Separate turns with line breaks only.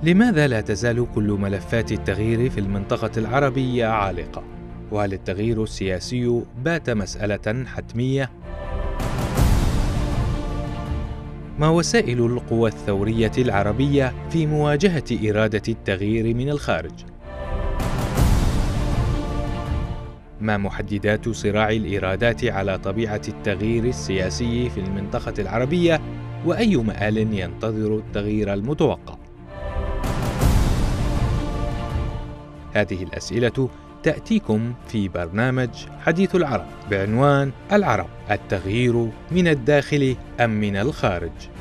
لماذا لا تزال كل ملفات التغيير في المنطقة العربية عالقة؟ وهل التغيير السياسي بات مسألة حتمية؟ ما وسائل القوى الثورية العربية في مواجهة إرادة التغيير من الخارج؟ ما محددات صراع الإرادات على طبيعة التغيير السياسي في المنطقة العربية؟ وأي مآل ينتظر التغيير المتوقع؟ هذه الأسئلة تأتيكم في برنامج حديث العرب بعنوان العرب: التغيير من الداخل أم من الخارج؟